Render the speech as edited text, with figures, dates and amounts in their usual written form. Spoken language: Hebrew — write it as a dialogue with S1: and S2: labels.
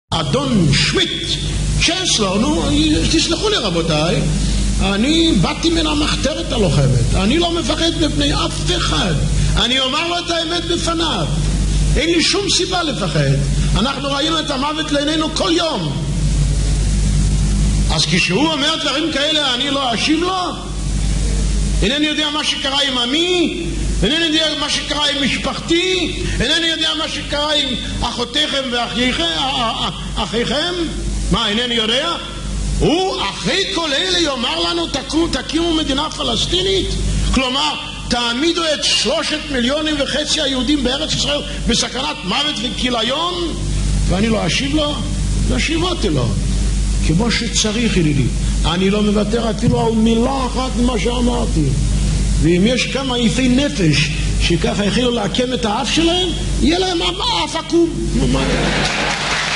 S1: אדון שמיט צ'נסלר, נו, תסלחו לי רבותיי, אני באתי מן המחתרת הלוחמת, אני לא מפחד מפני אף אחד, אני אומר לו את האמת בפניו, אין לי שום סיבה לפחד, אנחנו ראינו את המוות לעינינו כל יום. אז כשהוא אומר דברים כאלה אני לא אשיב לו? אינני יודע מה שקרה עם עמי, אינני יודע מה שקרה עם משפחתי, אינני יודע מה שקרה עם אחותיכם ואחיכם. מה, אינני יודע? הוא אחרי כל אלה יאמר לנו תקימו מדינה פלסטינית? כלומר תעמידו את 3.5 מיליון היהודים בארץ ישראל בסכנת מוות וכיליון? ואני לא אשיב לו? נשיבותי לו כמו שצריך. ידידי, אני לא מוותר אפילו על מילה אחת ממה שאמרתי, ואם יש כמה יפי נפש שככה יכולו לעקם את האף שלהם, יהיה להם אף עקום.